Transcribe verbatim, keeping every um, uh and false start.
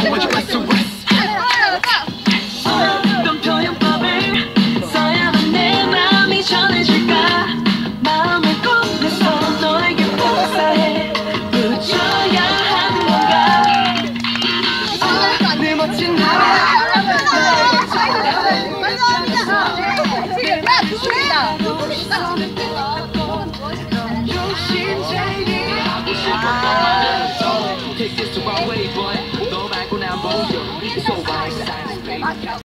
어떤 표현법을 써야만 내 마음이 전해질까. 마음을 꺼내서 너에게 복사해 붙여야 하는 건가. 내 멋진 나라